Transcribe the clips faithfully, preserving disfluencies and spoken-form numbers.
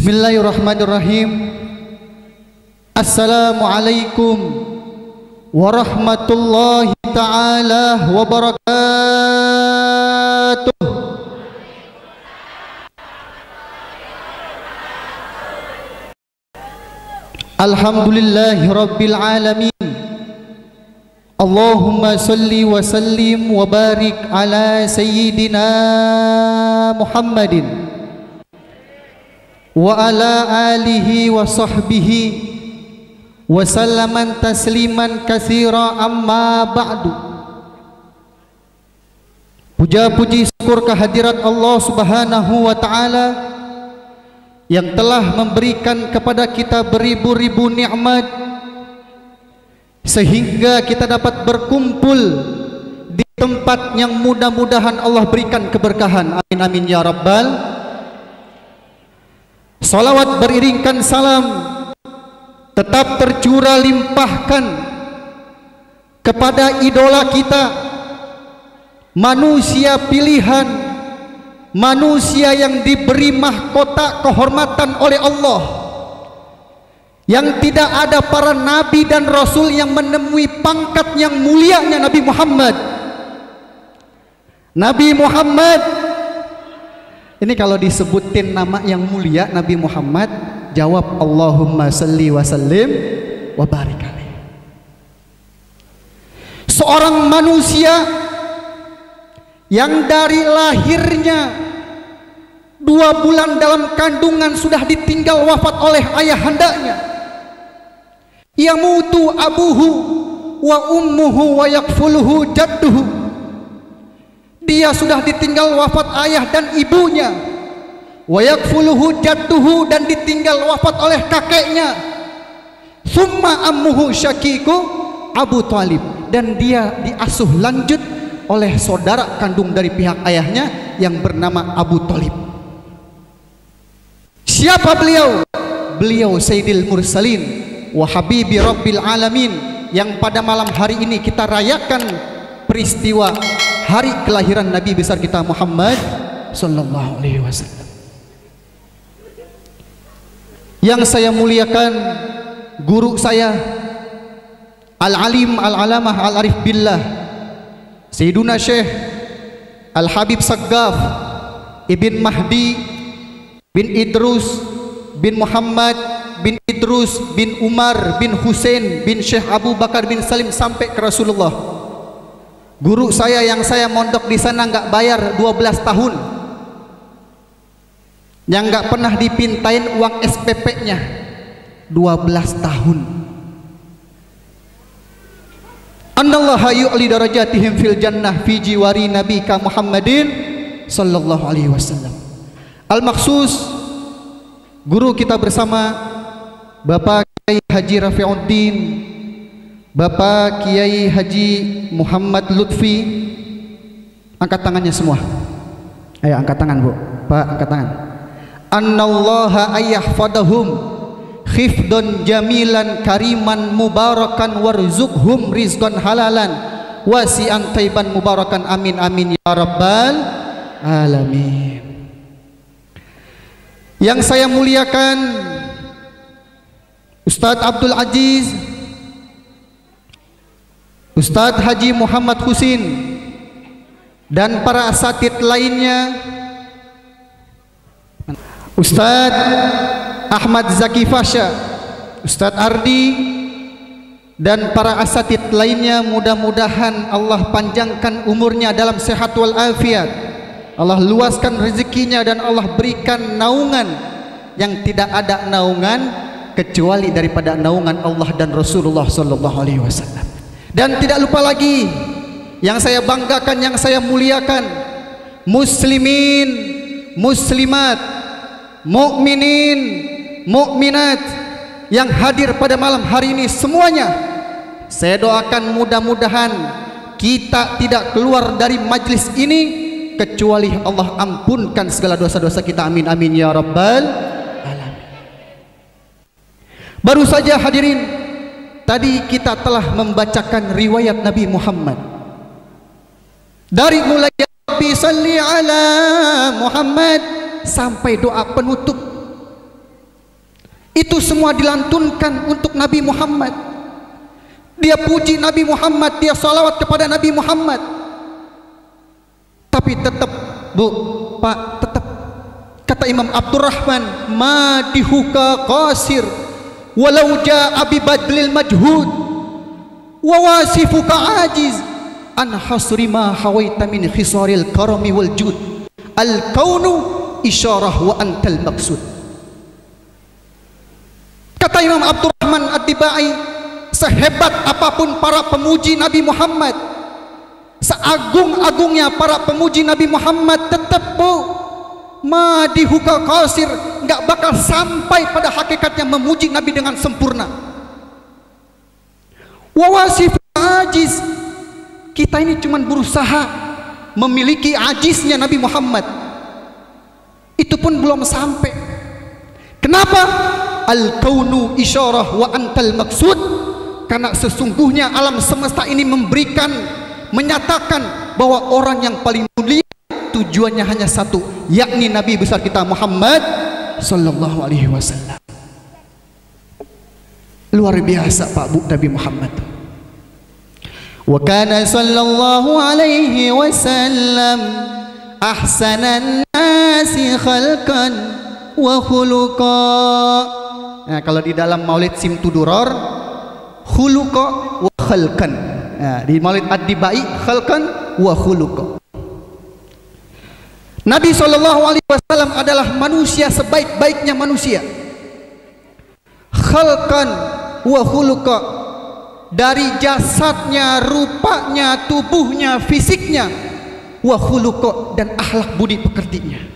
Bismillahirrahmanirrahim. Assalamualaikum warahmatullahi ta'ala wabarakatuh. Alhamdulillahi rabbil alamin. Allahumma salli wa sallim wa barik ala sayyidina Muhammadin wa ala alihi wa sahbihi wa sallaman tasliman katsira, amma ba'du. Puja puji syukur kehadirat Allah Subhanahu wa taala yang telah memberikan kepada kita beribu-ribu nikmat sehingga kita dapat berkumpul di tempat yang mudah-mudahan Allah berikan keberkahan. Amin amin ya rabbal. Salawat beriringkan salam tetap tercurah limpahkan kepada idola kita, manusia pilihan, manusia yang diberi mahkota kehormatan oleh Allah, yang tidak ada para nabi dan rasul yang menemui pangkat yang mulianya Nabi Muhammad. Nabi Muhammad ini kalau disebutin nama yang mulia Nabi Muhammad, jawab Allahumma salli wa sallim wa barik alaih. Seorang manusia yang dari lahirnya dua bulan dalam kandungan sudah ditinggal wafat oleh ayahandanya. Yamutu abuhu wa ummuhu wa yakfuluhu jadduhu. Dia sudah ditinggal wafat ayah dan ibunya, wa yakfuluhu jadduhu, dan ditinggal wafat oleh kakeknya. Summa ammuhu syakiku Abu Talib, dan dia diasuh lanjut oleh saudara kandung dari pihak ayahnya yang bernama Abu Talib. Siapa beliau? Beliau Sayyidil Mursalin wa Habibi Rabbil Alamin, yang pada malam hari ini kita rayakan peristiwa hari kelahiran Nabi besar kita Muhammad sallallahu alaihi wasallam. Yang saya muliakan guru saya Al-Alim Al-Alamah Al-Arif Billah Sayyiduna Syekh Al-Habib Saggaf Ibn Mahdi bin Idrus bin Muhammad bin Idrus bin Umar bin Hussein bin Syekh Abu Bakar bin Salim sampai ke Rasulullah. Guru saya yang saya mondok di sana nggak bayar dua belas tahun, yang nggak pernah dipintain uang S P P-nya dua belas tahun. Annallaha yu'li darajatihim fil jannah fi jiwari nabika Muhammadin sallallahu alaihi wasallam. Al-Maksus guru kita bersama Bapak Kiai Haji Rafiuddin, Bapak Kiai Haji Muhammad Lutfi. Angkat tangannya semua. Ayo angkat tangan Bu. Pak angkat tangan. Annallaha ayyahfadahum khifdun jamilan kariman mubarakan warzuqhum rizqan halalan wasi'an taiban mubarakan. Amin amin ya rabbal alamin. Yang saya muliakan Ustadz Abdul Aziz, Ustadz Haji Muhammad Husin, dan para asatid lainnya, Ustadz Ahmad Zaki Fasha, Ustadz Ardi, dan para asatid lainnya. Mudah-mudahan Allah panjangkan umurnya dalam sehat wal afiat, Allah luaskan rezekinya, dan Allah berikan naungan yang tidak ada naungan kecuali daripada naungan Allah dan Rasulullah sallallahu alaihi wasallam. Dan tidak lupa lagi yang saya banggakan, yang saya muliakan, muslimin, muslimat, mukminin, mukminat yang hadir pada malam hari ini semuanya. Saya doakan mudah-mudahan kita tidak keluar dari majlis ini kecuali Allah ampunkan segala dosa-dosa kita. Amin amin ya rabbal alamin. Baru saja hadirin, tadi kita telah membacakan riwayat Nabi Muhammad dari mulai Rabbi salli ala Muhammad sampai doa penutup Itu semua dilantunkan untuk Nabi Muhammad. Dia puji Nabi Muhammad, dia salawat kepada Nabi Muhammad. Tapi tetap, Bu, Pak, tetap kata Imam Abdurrahman, madihuka qasir walau jaa bi badlil majhud wa wasifuka ajiz an hasri ma hawaita min khisaril karami wal jud al kaunu isyarah wa antal maqsud. Kata Imam Abdurrahman Ad-Dibai, sehebat apapun para pemuji Nabi Muhammad, seagung-agungnya para pemuji Nabi Muhammad, tetap, Bu, madihuka qasir, enggak bakal sampai pada hakikatnya memuji Nabi dengan sempurna. Wa wasif ajiz, kita ini cuma berusaha memiliki ajiznya Nabi Muhammad, itu pun belum sampai. Kenapa? Al kaunu isyarah wa antal maksud, karena sesungguhnya alam semesta ini memberikan, menyatakan bahwa orang yang paling mulia tujuannya hanya satu, yakni Nabi besar kita Muhammad sallallahu alaihi wasallam. Luar biasa, Pak, Bu, Nabi Muhammad. Wa kana sallallahu alaihi wasallam ahsanan nasi khalqan wa khuluqa. Nah, kalau di dalam Maulid Simtuduror, khuluqa wa khalqan. Nah, di Maulid Ad-Dibai, khalqan wa khuluqa. Nabi sallallahu alaihi wasallam adalah manusia sebaik-baiknya manusia. Khalqan wa khuluqa, dari jasadnya, rupanya, tubuhnya, fisiknya, wa khuluqa, dan akhlak budi pekertinya.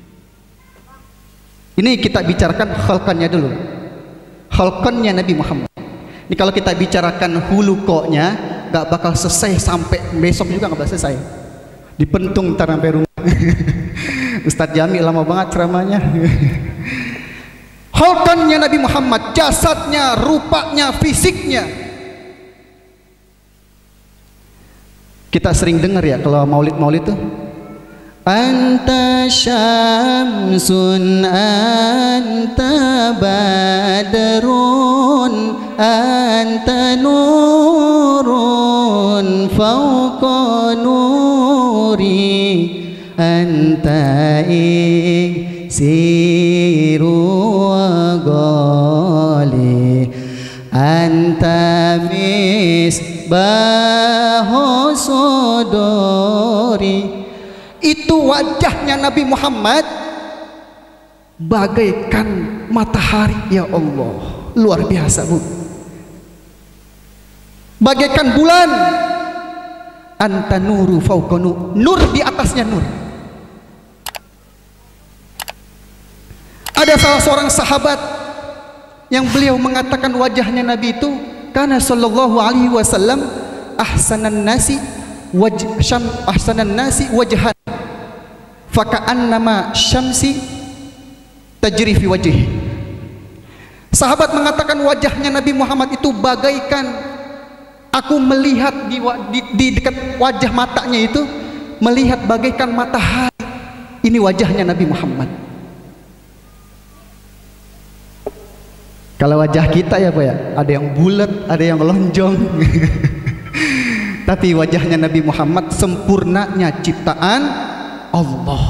Ini kita bicarakan khalqannya dulu, khalqannya Nabi Muhammad. Ini kalau kita bicarakan hulukonya, gak bakal selesai sampai besok juga, gak bakal selesai. Dipentung ntar sampai rumah. Ustadz Jami lama banget ceramahnya. Khalqannya Nabi Muhammad, jasadnya, rupanya, fisiknya. Kita sering dengar ya kalau maulid-maulid tuh, anta syamsun anta badrun anta nurun fauqa nuri anta iksiru wa ghali anta misbahu suduri. Itu wajahnya Nabi Muhammad bagaikan matahari, ya Allah, luar biasa, Bu. Bagaikan bulan, anta nuru fauqa nur, nur di atasnya nur. Ada salah seorang sahabat yang beliau mengatakan wajahnya Nabi itu, karena sallallahu alaihi wasallam ahsanan nasi wajh syam ahsanan nasi wajhan faka'annama syamsi tajri fi wajhi. Sahabat mengatakan wajahnya Nabi Muhammad itu bagaikan, aku melihat di, di, di dekat wajah matanya itu, melihat bagaikan matahari. Ini wajahnya Nabi Muhammad. Kalau wajah kita ya Pak ya, ada yang bulat, ada yang lonjong. Tapi wajahnya Nabi Muhammad sempurnanya ciptaan Allah.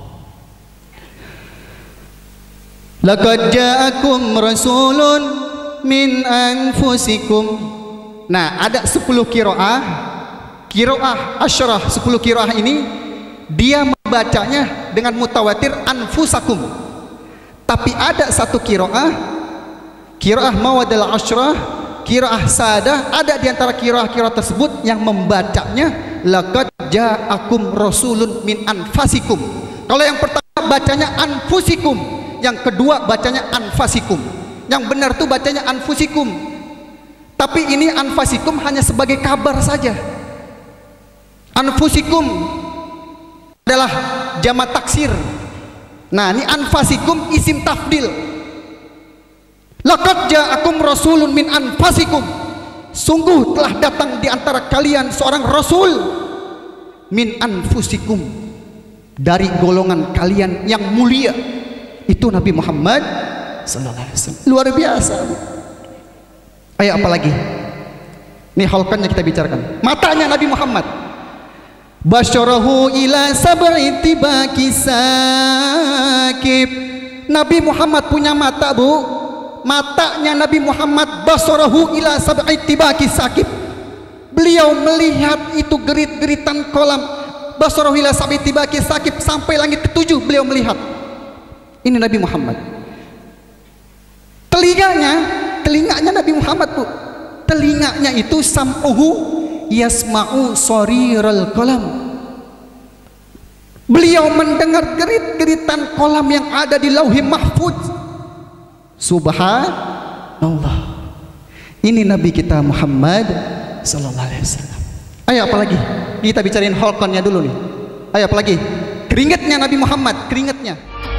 Laqad ja'akum rasulun min anfusikum. Nah, ada sepuluh qiraah, qiraah asyrah, sepuluh qiraah ini dia membacanya dengan mutawatir anfusakum. Tapi ada satu qiraah, qiraah mawadal asyrah, qiraah sadah, ada di antara qiraah-qiraah tersebut yang membacanya laqad ja'akum rasulun min anfasikum. Kalau yang pertama bacanya anfusikum, yang kedua bacanya anfasikum. Yang benar tuh bacanya anfusikum. Tapi ini anfasikum hanya sebagai kabar saja. Anfusikum adalah jamak taksir. Nah, ini anfasikum isim tafdil. Laqad ja'akum rasulun min anfasikum, sungguh telah datang di antara kalian seorang rasul min anfusikum, dari golongan kalian yang mulia. Itu Nabi Muhammad sallallahu alaihi wasallam. Luar biasa. Ayo apa lagi? Ini halqannya kita bicarakan. Matanya Nabi Muhammad. Basyarahu ila sab'i tibaki sakib. Nabi Muhammad punya mata, Bu. Matanya Nabi Muhammad basyarahu ila sab'i tibaki sakib. Beliau melihat itu gerit-geritan kolam. Basyarahu ila sab'i tibaki sakib, sampai langit ketujuh beliau melihat. Ini Nabi Muhammad. Telinganya, telinganya Nabi Muhammad, Bu. Telinganya itu sam'uhu yasma'u sariral kolam. Beliau mendengar gerit-geritan kolam yang ada di Lauhi Mahfuz. Subhanallah. Ini Nabi kita Muhammad sallallahu alaihi wasallam. Ayo apa lagi? Kita bicarain halqannya dulu nih. Ayo apa lagi? Keringatnya Nabi Muhammad, keringatnya.